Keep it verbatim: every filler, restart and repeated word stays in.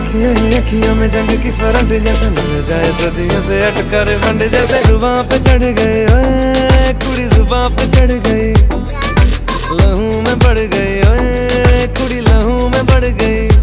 अखियों ही अखियों में जंग की फरंट जैसे मिल जाए सदियों से अटका रे फंड जैसे जुबां पे चढ़ गए ओए कुड़ी जुबां पे चढ़ गई लहू में बढ़ गई ओए कुड़ी लहू में बढ़ गई।